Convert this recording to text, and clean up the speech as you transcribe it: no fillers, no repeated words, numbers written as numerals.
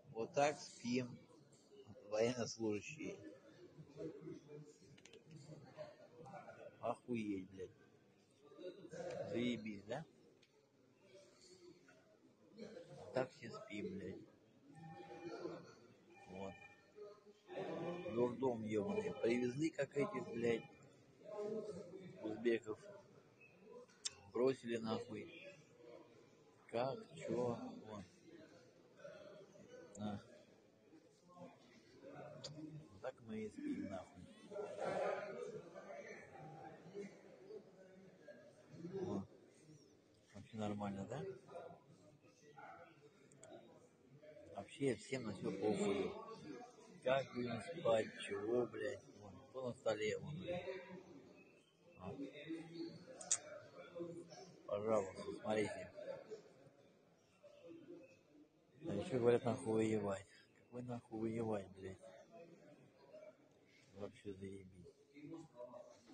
Вот так спим, военнослужащие. Охуеть, блядь. Заебись, да? Так все спим, блядь. Вот. Дурдом ебаный. Привезли, как этих, блядь, узбеков. Бросили нахуй. Как, чё, вот. На. Вот так мы и спим, нахуй. Вот. Вообще нормально, да? Вообще всем на все похуй. Как будем спать, чего, блядь. Вон, кто на столе, вон, блядь. А. Пожалуйста, смотрите. А еще говорят нахуй воевать. Какой нахуй воевать, блядь? Вообще заебись.